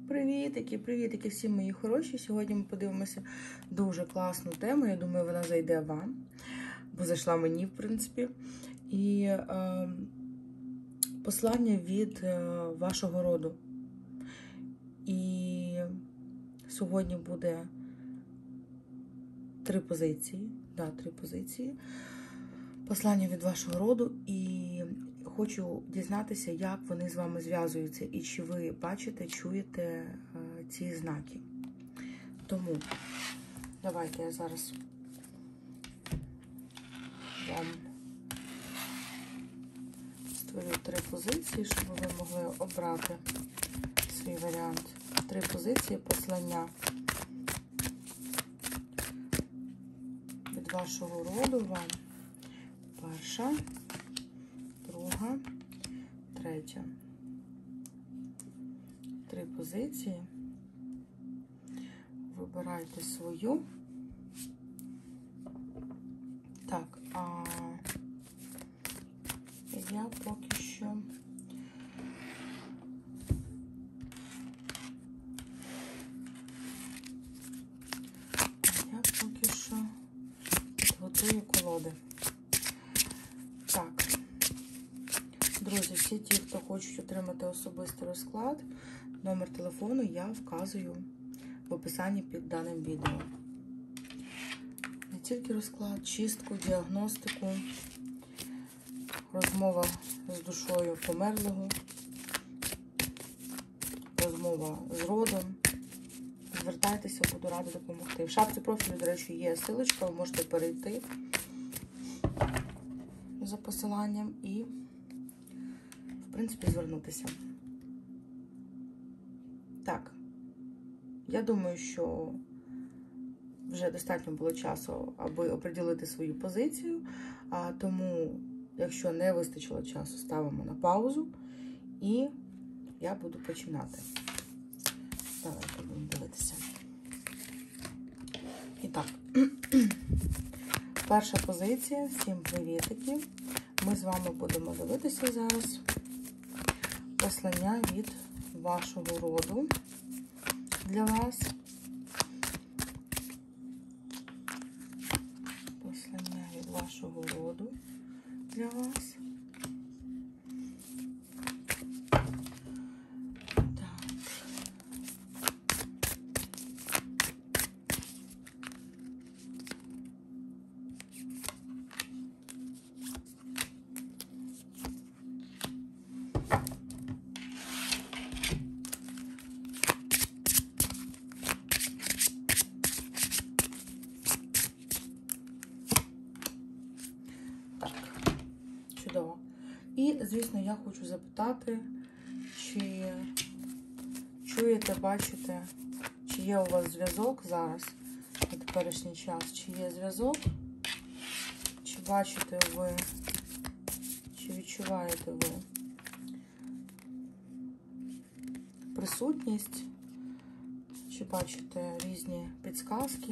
Привітики всі мої хороші. Сьогодні ми подивимося дуже класну тему. Я думаю, вона зайде вам, бо зайшла мені, в принципі. І послання від вашого роду. І сьогодні буде три позиції. Три позиції. Послання від вашого роду. І хочу дізнатися, як вони з вами зв'язуються і чи ви бачите, чуєте ці знаки. Тому давайте я зараз вам створю три позиції, щоб ви могли обрати свій варіант. Три позиції послання від вашого роду вам. Перша, друга, третя. Три позиції. Вибирайте свою. Так, а я поки що підготую колоди. Так, друзі, всі ті, хто хочуть отримати особистий розклад, номер телефону я вказую в описанні під даним відео. Не тільки розклад, чистку, діагностику, розмова з душою померлого, розмова з родом. Звертайтеся, буду рада допомогти. В шапці профілю, до речі, є ссылочка, ви можете перейти за посиланням і, в принципі, звернутися. Так, я думаю, що вже достатньо було часу, аби оприділити свою позицію, тому, якщо не вистачило часу, ставимо на паузу і я буду починати. Давайте будемо дивитися. І так, перша позиція, всім привітики. Ми з вами будемо дивитися зараз послання від вашого роду для вас. Послання від вашого роду для вас. Чудово. І, звісно, я хочу запитати, чи чуєте, бачите, чи є у вас зв'язок зараз, на теперішній час, чи є зв'язок, чи бачите ви, чи відчуваєте ви присутність, чи бачите різні підсказки.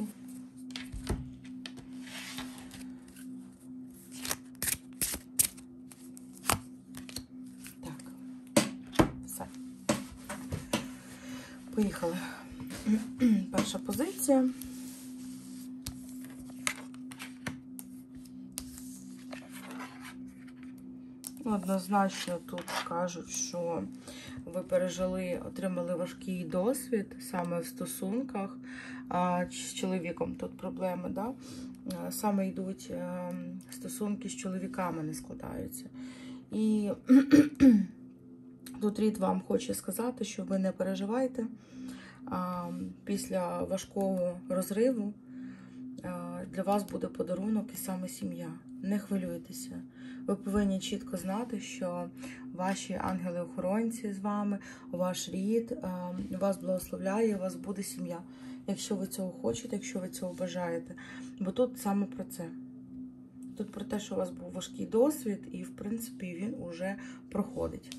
Поїхали. Перша позиція. Однозначно тут кажуть, що ви пережили, отримали важкий досвід саме в стосунках з чоловіком. Тут проблеми, да? Саме йдуть стосунки з чоловіками, не складаються. І тут рід вам хоче сказати, що ви не переживайте. Після важкого розриву для вас буде подарунок і саме сім'я. Не хвилюйтеся. Ви повинні чітко знати, що ваші ангели-охоронці з вами, ваш рід, вас благословляє, у вас буде сім'я. Якщо ви цього хочете, якщо ви цього бажаєте. Бо тут саме про це. Тут про те, що у вас був важкий досвід і, в принципі, він уже проходить.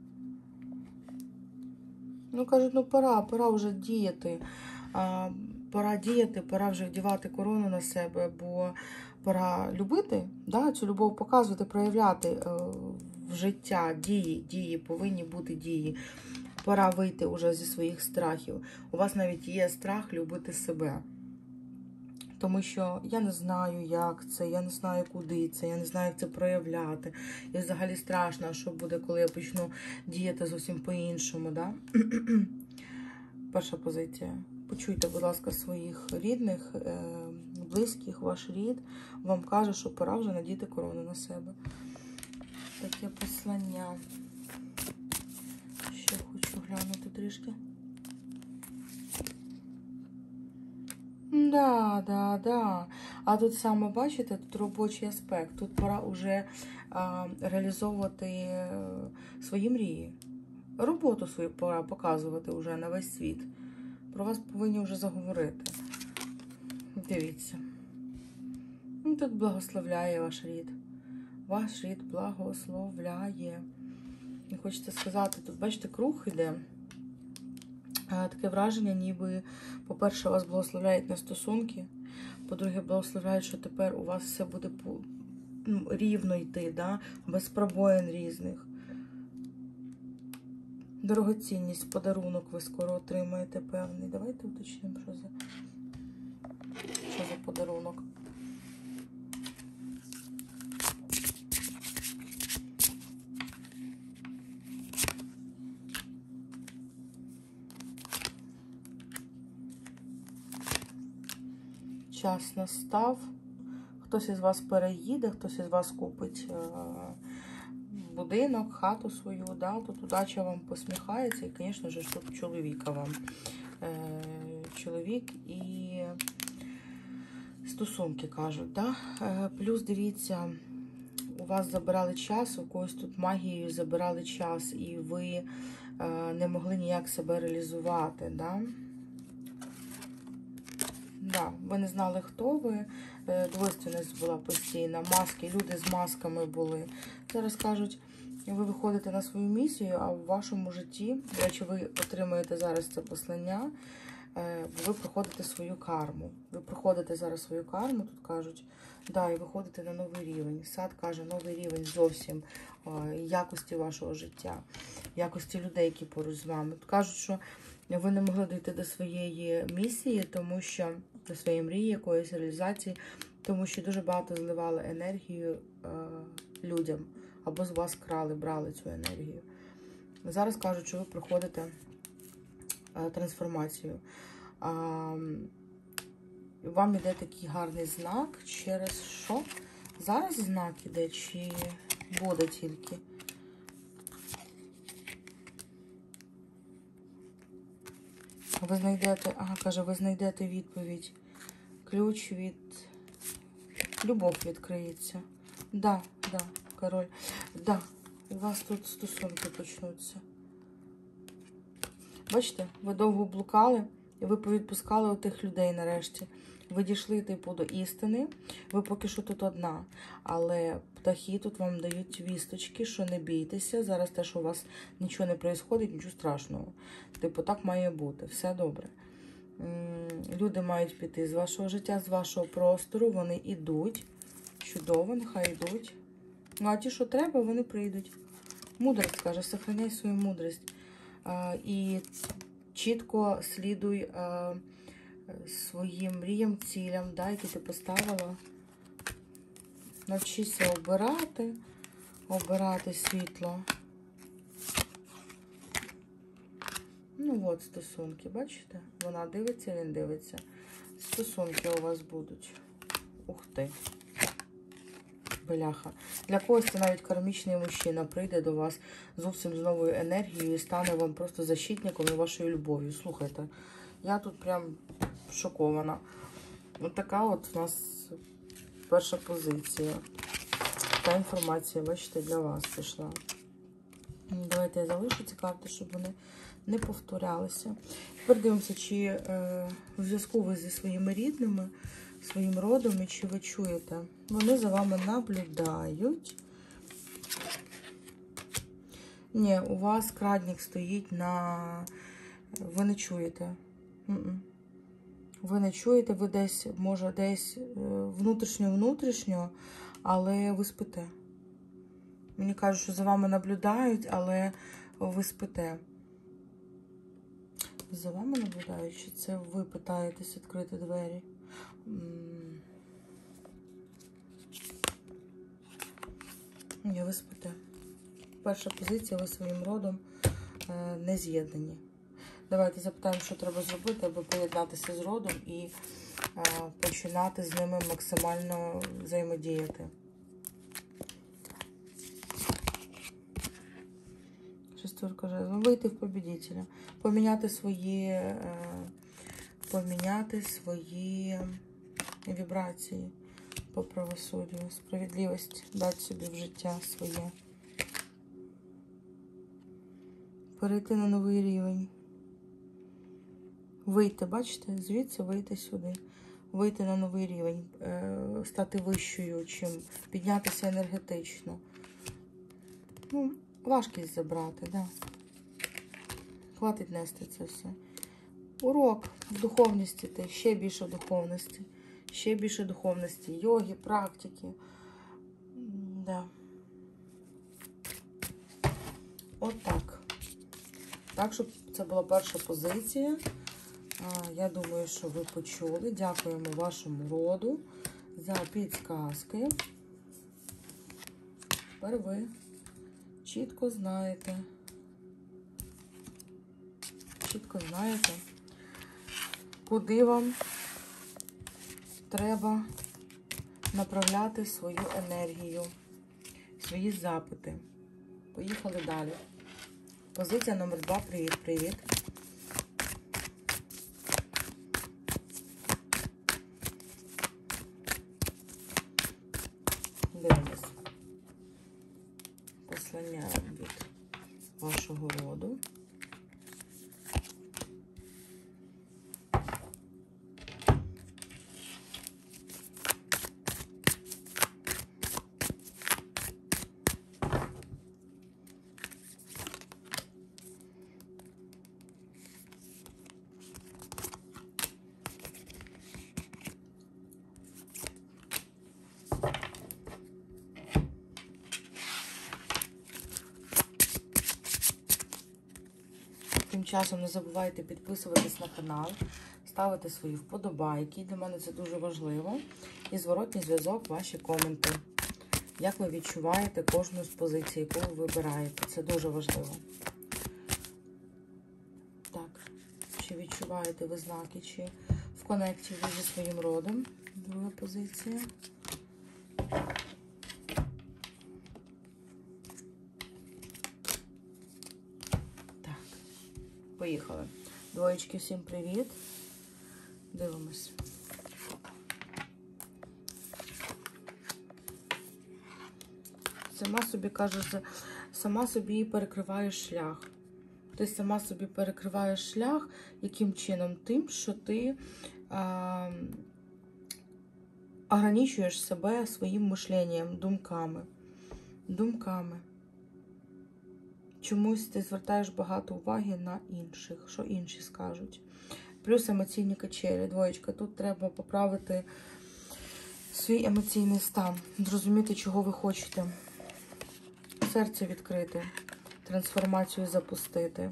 Ну, кажуть, ну пора вже діяти. пора діяти, пора вже вдівати корону на себе, бо пора любити, да, цю любов показувати, проявляти в життя, дії, повинні бути дії. Пора вийти уже зі своїх страхів. У вас навіть є страх любити себе. Тому що я не знаю, як це, я не знаю, куди це, я не знаю, як це проявляти. І взагалі страшно, що буде, коли я почну діяти зовсім по-іншому. Да? Перша позиція. Почуйте, будь ласка, своїх рідних, близьких, ваш рід вам каже, що пора вже надіти корону на себе. Таке послання. Ще хочу глянути трішки. Да. А тут саме, бачите, тут робочий аспект. Тут пора вже реалізовувати свої мрії. Роботу свою пора показувати вже на весь світ. Про вас повинні вже заговорити. Дивіться. Тут благословляє ваш рід. Ваш рід благословляє. І хочеться сказати, тут, бачите, круг іде. Таке враження, ніби, по-перше, вас благословляють на стосунки, по-друге, благословляють, що тепер у вас все буде рівно йти, да? Без пробоїн різних. Дорогоцінність, подарунок ви скоро отримаєте певний. Давайте уточнимо, що за подарунок. Час настав. Хтось із вас переїде, хтось із вас купить будинок, хату свою. Да? Тут удача вам посміхається. І, звісно ж, тут чоловіка вам. Чоловік і стосунки кажуть. Да? Плюс, дивіться, у вас забирали час, у когось тут магією забирали час, і ви не могли ніяк себе реалізувати. Да? Да, ви не знали, хто ви, двойственність була постійна, маски, люди з масками були. Зараз кажуть, ви виходите на свою місію, а в вашому житті, до речі, ви отримуєте зараз це послання, ви проходите свою карму. Ви проходите зараз свою карму, тут кажуть, да, і виходите на новий рівень. Сад каже, новий рівень зовсім якості вашого життя, якості людей, які поруч з вами. Тут кажуть, що ви не могли дійти до своєї місії, тому що до своєї мрії, якоїсь реалізації, тому що дуже багато зливали енергію людям, або з вас брали цю енергію. Зараз кажуть, що ви проходите трансформацію. Вам іде такий гарний знак, через що? Зараз знак іде, чи буде тільки? Ви знайдете, каже, ви знайдете відповідь. Ключ від... Любов відкриється. Да, король. Да, у вас тут стосунки почнуться. Бачите, ви довго блукали, і ви повідпускали отих людей нарешті. Ви дійшли, типу, до істини. Ви поки що тут одна. Але птахи тут вам дають вісточки, що не бійтеся. Зараз те, що у вас нічого не відбувається, нічого страшного. Типу, так має бути. Все добре. Люди мають піти з вашого життя, з вашого простору. Вони йдуть. Чудово, нехай йдуть. Ну, а ті, що треба, вони прийдуть. Мудрость, каже, сохраняй свою мудрість. І чітко слідуй своїм мріям, цілям, да, які ти поставила. Навчися обирати світло. Ну от стосунки, бачите? Вона дивиться, він дивиться. Стосунки у вас будуть. Ух ти. Бляха. Для когось це навіть кармічний мужчина прийде до вас зовсім з новою енергією і стане вам просто защитником і вашою любов'ю. Слухайте, я тут прям шокована. Ось така от у нас перша позиція. Та інформація, бачите, для вас пішла. Давайте я залишу ці карти, щоб вони не повторялися. Тепер дивимося, чи в зв'язку ви зі своїми рідними, своїм родом, і чи ви чуєте. Вони за вами наблюдають. Ні, у вас крадник стоїть на... Ви не чуєте. Ви не чуєте, ви десь, може, десь внутрішньо, але ви спите. Мені кажуть, що за вами наблюдають, але ви спите. За вами наблюдають, чи це ви питаєтесь відкрити двері? Ні, ви спите. Перша позиція, ви своїм родом не з'єднані. Давайте запитаємо, що треба зробити, аби поєднатися з родом і починати з ними максимально взаємодіяти. Шестерка жезлів. Вийти в победителя. Поміняти свої вібрації по правосуддю. Справедливість дати собі в життя своє. Перейти на новий рівень. Вийти, бачите? Звідси вийти сюди. Вийти на новий рівень. Стати вищою, чим піднятися енергетично. Ну, важкість забрати, да. Хватить нести це все. Урок в духовності, ще більше духовності. Ще більше духовності. Йоги, практики. Да. От так. Так, щоб це була перша позиція. Я думаю, що ви почули. Дякуємо вашому роду за підказки. Тепер ви чітко знаєте, куди вам треба направляти свою енергію, свої запити. Поїхали далі. Позиція номер 2. Привіт. Дивимось. Послання від вашого роду. Тим часом не забувайте підписуватись на канал, ставити свої вподобайки. Для мене це дуже важливо. І зворотній зв'язок, ваші коменти. Як ви відчуваєте кожну з позицій, яку ви вибираєте. Це дуже важливо. Так, чи відчуваєте ви знаки, чи в конекті ви зі своїм родом. Друга позиція. Поїхали. Двоєчки, всім привіт. Дивимось. Сама собі кажеш, сама собі перекриваєш шлях. Ти сама собі перекриваєш шлях, яким чином? Тим, що ти ограничуєш себе своїм мишленням, думками. Чомусь ти звертаєш багато уваги на інших, що інші скажуть. Плюс емоційні качелі. Двоєчка. Тут треба поправити свій емоційний стан. Зрозуміти, чого ви хочете. Серце відкрити. Трансформацію запустити.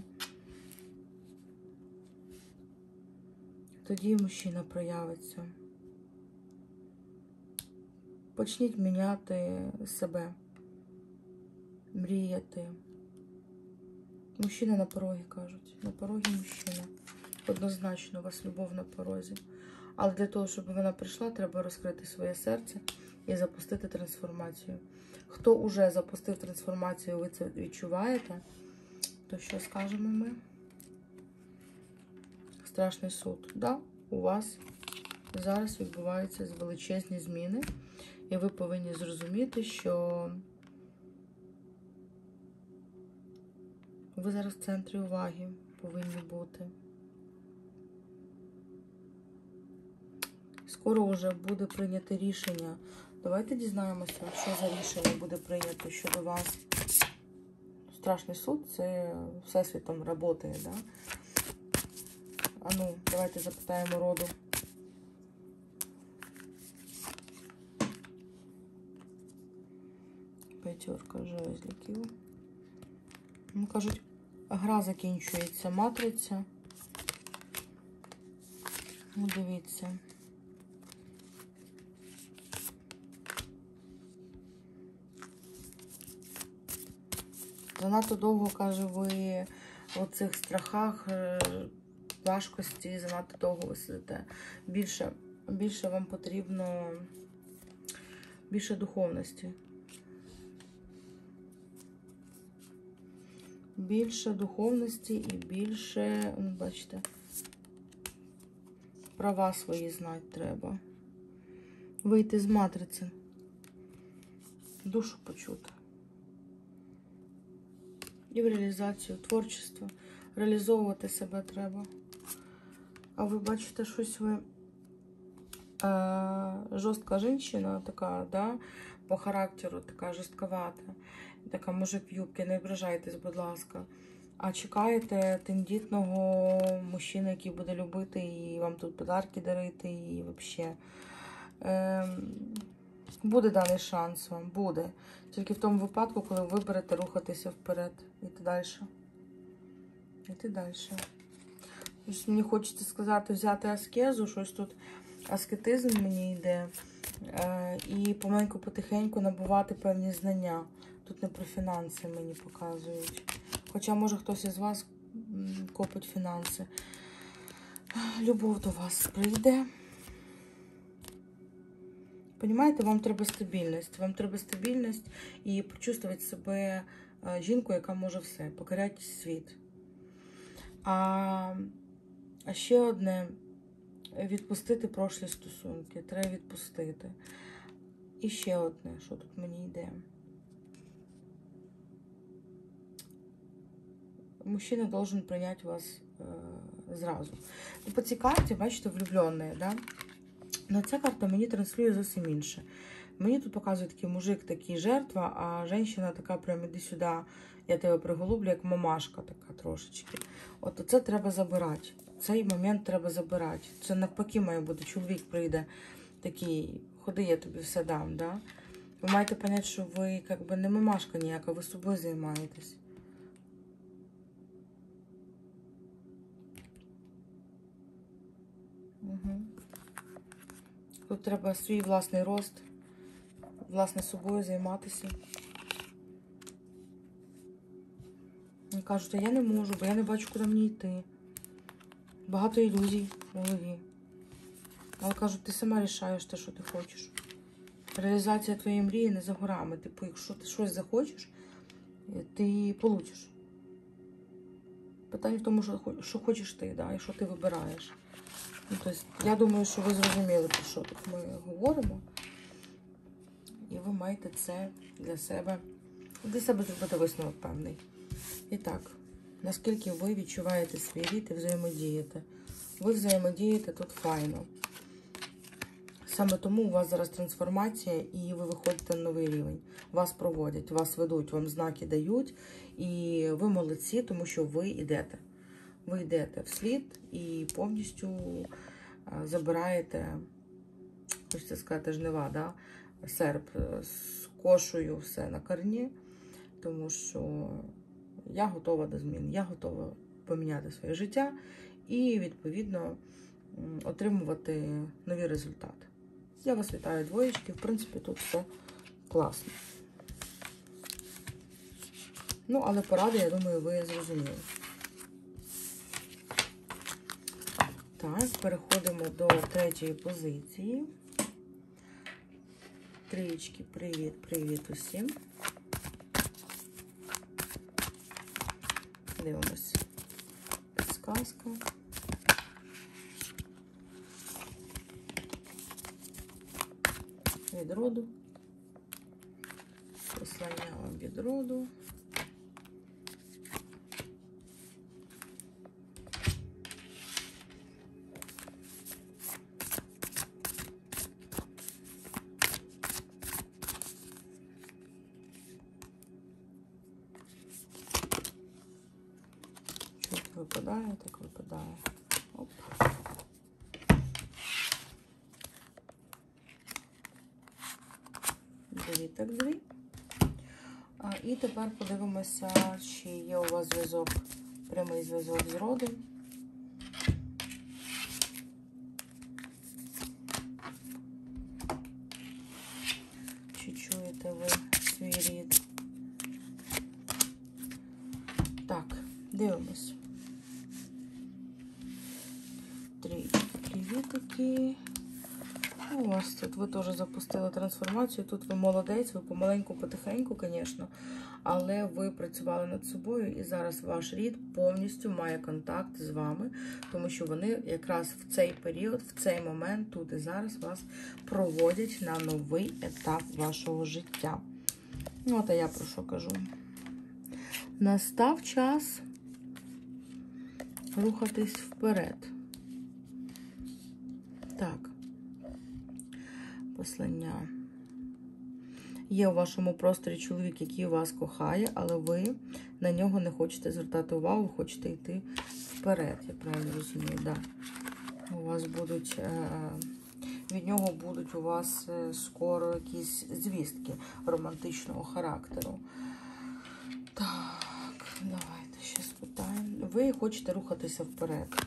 Тоді мужчина проявиться. Почніть міняти себе. Мріяти. Мужчина на порогі, кажуть. На порогі мужчина. Однозначно, у вас любов на порозі. Але для того, щоб вона прийшла, треба розкрити своє серце і запустити трансформацію. Хто уже запустив трансформацію, ви це відчуваєте, то що скажемо ми? Страшний суд. Да, у вас зараз відбуваються величезні зміни. І ви повинні зрозуміти, що ви зараз в центрі уваги повинні бути. Скоро вже буде прийнято рішення. Давайте дізнаємося, що за рішення буде прийнято щодо вас. Страшний суд – це всесвітом працює, да? А ну, давайте запитаємо роду. П'ятерка жезликів. Ну, кажуть, гра закінчується, матриця. Ну, дивіться. Занадто довго, каже, ви у цих страхах, важкості, занадто довго ви сидите. Більше вам потрібно, більше духовності. Більше духовності і більше, бачите, права свої знати треба. Вийти з матриці. Душу почути. І в реалізацію, творчество. Реалізовувати себе треба. А ви бачите, щось ви жорстка жінка така, да, по характеру, така жорстковата, така мужик в юбці, не ображайтесь, будь ласка. А чекаєте тендітного мужчину, який буде любити і вам тут подарки дарити, і взагалі. Буде даний шанс вам, буде. Тільки в тому випадку, коли ви виберете рухатися вперед. Іти далі. Іти далі. Мені хочеться сказати, взяти аскезу, щось тут аскетизм мені йде. І помаленьку-потихеньку набувати певні знання. Тут не про фінанси мені показують. Хоча, може, хтось із вас копить фінанси. Любов до вас прийде. Понімаєте, вам треба стабільність. Вам треба стабільність і почувствувати себе жінкою, яка може все, покоряти світ. А ще одне, відпустити прошлі стосунки. Треба відпустити. І ще одне, що тут мені йде. Мужчина должен прийняти вас зразу. По цій карті, бачите, влюблені, да? Но ця карта мені транслює зовсім інше. Мені тут показує такий мужик, такий жертва, а жінка така прямо іди сюди, я тебе приголублю, як мамашка така трошечки. От це треба забирати. Цей момент треба забирати. Це навпаки має бути. Чоловік прийде такий, ходи, я тобі все дам, да? Ви маєте зрозуміти, що ви якби не мамашка ніяка, ви собою займаєтесь. Угу. Тут треба свій власний рост, власне собою займатися. Вони кажуть, а я не можу, бо я не бачу, куди мені йти. Багато ілюзій в голові. Але кажуть, ти сама рішаєш те, що ти хочеш. Реалізація твоєї мрії не за горами. Типу, якщо ти щось захочеш, ти получиш. Питання в тому, що хочеш ти, да, і що ти вибираєш. Ну, тобто, я думаю, що ви зрозуміли, про що тут ми говоримо. І ви маєте це для себе зробити висновок певний. І так, наскільки ви відчуваєте свій рід і взаємодієте. Ви взаємодієте тут файно. Саме тому у вас зараз трансформація і ви виходите на новий рівень. Вас проводять, вас ведуть, вам знаки дають. І ви молодці, тому що ви йдете. Ви йдете вслід і повністю забираєте, хочеться сказати, жнива, да? Серп з кошею все на корні, тому що я готова до змін, я готова поміняти своє життя і, відповідно, отримувати нові результати. Я вас вітаю, двоєчки, в принципі, тут все класно. Ну, але поради, я думаю, ви зрозуміли. Так, переходимо до третьої позиції. Трієчки, привіт усім. Дивимось. Підсказка. Від роду. Послання вам від роду. Випадає, так випадає. Оп. Дві, так дві. І тепер подивимося, чи є у вас зв'язок, прямий зв'язок з родом. Чи чуєте ви свій рід? Так, дивимось. Привітики. У вас тут ви теж запустили трансформацію. Тут ви молодець, ви помаленьку, потихеньку, звісно, але ви працювали над собою, і зараз ваш рід повністю має контакт з вами, тому що вони якраз в цей період, в цей момент, тут і зараз вас проводять на новий етап вашого життя. От, а я про що кажу. Настав час рухатись вперед. Так. Послання. Є у вашому просторі чоловік, який вас кохає, але ви на нього не хочете звертати увагу, ви хочете йти вперед, я правильно розумію, да. У вас будуть, від нього будуть у вас скоро якісь звістки романтичного характеру. Так, давайте ще спитаємо. Ви хочете рухатися вперед.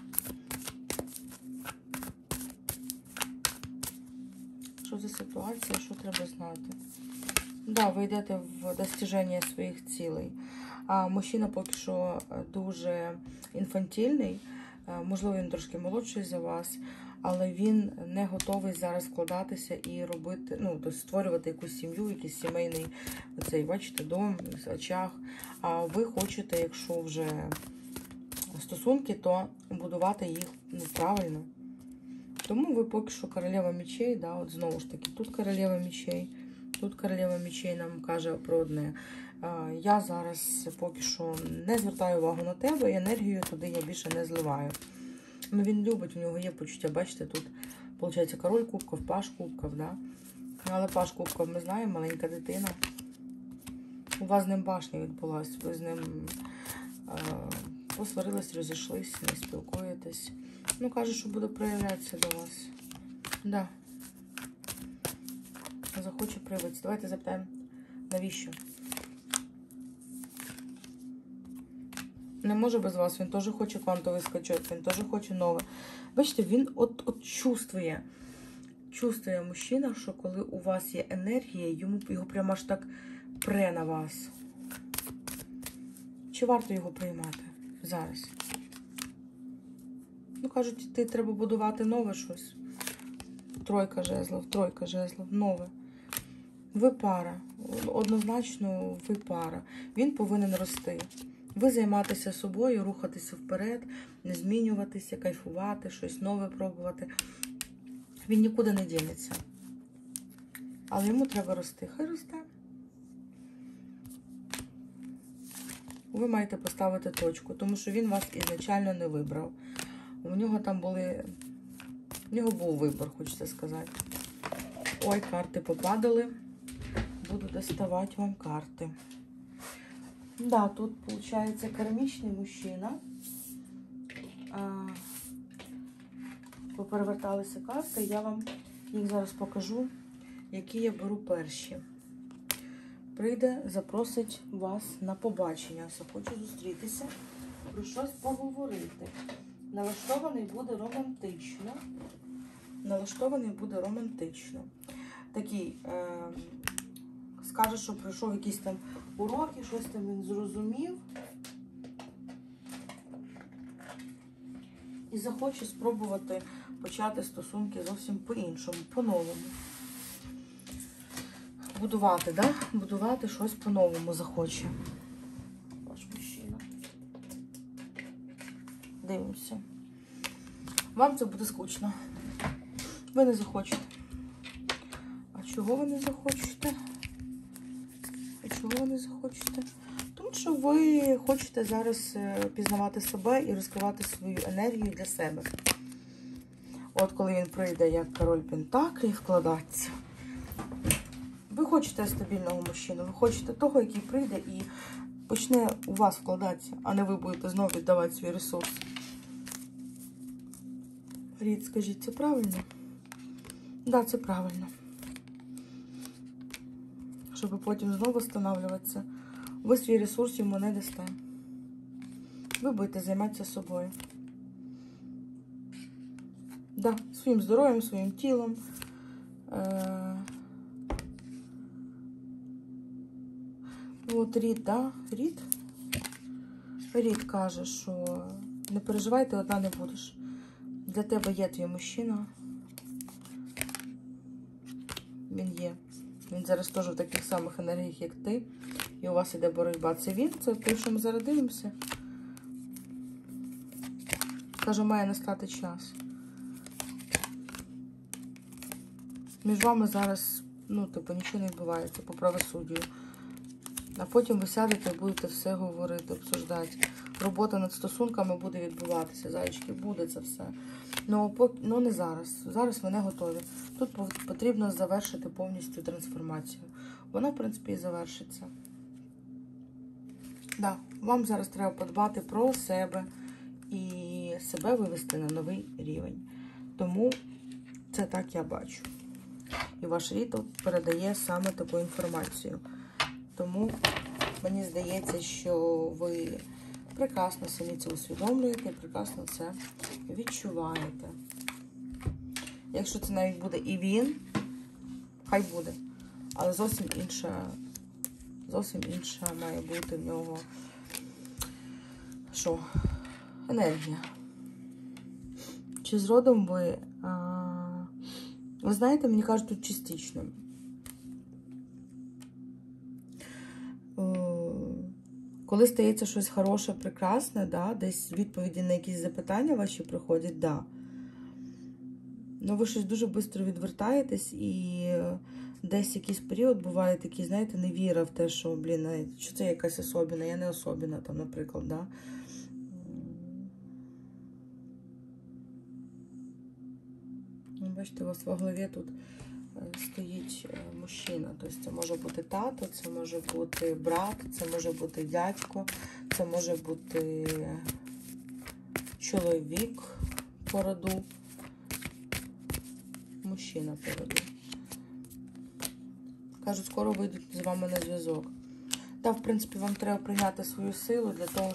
Що за ситуація, що треба знати? Да, ви йдете в достиження своїх цілей. А мужчина поки що дуже інфантильний, можливо, він трошки молодший за вас, але він не готовий зараз вкладатися і робити, ну, тобто створювати якусь сім'ю, якийсь сімейний, оцей, бачите, дом, очаг. А ви хочете, якщо вже стосунки, то будувати їх, ну, правильно. Тому ви поки що королева мечей, да, от знову ж таки, тут королева мечей, тут королева мечей нам каже про одне. Я зараз поки що не звертаю увагу на тебе, і енергію туди я більше не зливаю. Ну, він любить, у нього є почуття, бачите, тут, виходить, король кубків, паж кубків, да? Але паж кубків, ми знаємо, маленька дитина. У вас з ним башня відбулася, ви з ним посварились, розійшлись, не спілкуєтесь. Ну, каже, що буде проявлятися до вас. Да. Захоче проявитися. Давайте запитаємо, навіщо? Не може без вас, він теж хоче квантовий скачок, він теж хоче нове. Бачите, він от чувствує мужчина, що коли у вас є енергія, його прямо аж так пре на вас. Чи варто його приймати зараз? Ну, кажуть, ти треба будувати нове щось. Тройка жезлов, нове. Ви пара. Однозначно, ви пара. Він повинен рости. Ви займатися собою, рухатися вперед, не змінюватися, кайфувати, щось нове пробувати. Він нікуди не дінеться. Але йому треба рости. Хай росте. Ви маєте поставити точку, тому що він вас ізначально не вибрав. У нього там були... У нього був вибір, хочеться сказати. Ой, карти попадали. Буду доставати вам карти. Да, тут, виходить, кармічний мужчина. Попереверталися карти. Я вам їх зараз покажу, які я беру перші. Прийде, запросить вас на побачення. Захоче зустрітися, про щось поговорити. Налаштований буде романтично. Налаштований буде романтично. Такий, скаже, що пройшов якісь там уроки, щось там він зрозумів. І захоче спробувати почати стосунки зовсім по-іншому, по-новому. Будувати, да? Будувати щось по-новому захоче. Ваш мужчина. Дивимося. Вам це буде скучно. Ви не захочете. А чого ви не захочете? Тому що ви хочете зараз пізнавати себе і розкривати свою енергію для себе. От коли він прийде як король Пентаклів, вкладатися. Ви хочете стабільного мужчину, ви хочете того, який прийде і почне у вас вкладатися, а не ви будете знову віддавати свій ресурс. Рід, скажіть, це правильно? Так, да, це правильно. Щоб потім знову встановлюватися Ви свій ресурс йому не дасте. Ви будете займатися собою. Да, своїм здоров'ям, своїм тілом. От Рід, да? Рід каже, що не переживай, ти одна не будеш. Для тебе є твій мужчина. Він є. Він зараз теж в таких самих енергіях, як ти. І у вас іде боротьба. Це він, це те, що ми зараз дивимося. Каже, має настати час. Між вами зараз, нічого не відбувається по правосуддю. А потім ви сядете і будете все говорити, обсуждати. Робота над стосунками буде відбуватися. Зайчики, буде це все. Ну не зараз. Зараз ви не готові. Тут потрібно завершити повністю трансформацію. Вона, в принципі, і завершиться. Да, вам зараз треба подбати про себе і себе вивести на новий рівень. Тому це так я бачу. І ваш рід передає саме таку інформацію. Тому мені здається, що ви прекрасно самі це усвідомлюєте, прекрасно це відчуваєте. Якщо це навіть буде і він, хай буде. Але зовсім інша має бути в нього, енергія. Чи з родом ви, ви знаєте, мені кажуть, тут частично. Коли стається щось хороше, прекрасне, да, десь відповіді на якісь запитання ваші приходять, да. Ви щось дуже швидко відвертаєтесь і десь якийсь період буває такий, знаєте, невіра в те, що, що це якась особина, я не особина, там, наприклад, да. Бачите, у вас в голові тут стоїть мужчина. Тобто це може бути тато, це може бути брат, це може бути дядько, це може бути чоловік по роду, мужчина по роду. Кажуть, скоро вийдуть з вами на зв'язок. Та, в принципі, вам треба прийняти свою силу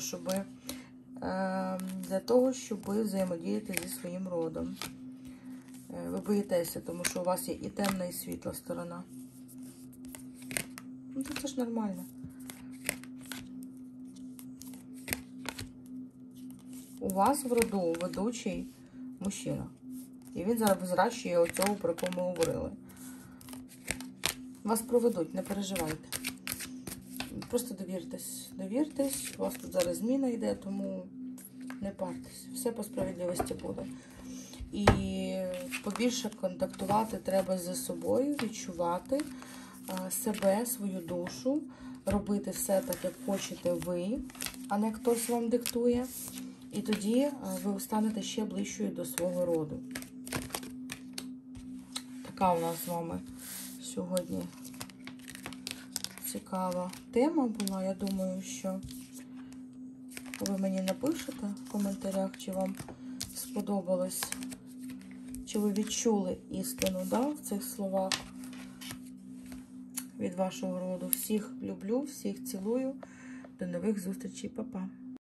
для того, щоб взаємодіяти зі своїм родом. Ви боїтеся, тому що у вас є і темна, і світла сторона. Це ж нормально. У вас в роду ведучий мужчина. І він зараз взращує оцього, про кого ми говорили. Вас проведуть, не переживайте. Просто довіртесь. Довіртесь, у вас тут зараз зміна йде, тому не партесь. Все по справедливості буде. І побільше контактувати треба з собою, відчувати себе, свою душу, робити все так, як хочете ви, а не хтось вам диктує. І тоді ви станете ще ближчою до свого роду. Така у нас з вами сьогодні цікава тема була. Я думаю, що ви мені напишете в коментарях, чи вам сподобалось, чи ви відчули істину, да, в цих словах від вашого роду. Всіх люблю, всіх цілую. До нових зустрічей, па-па.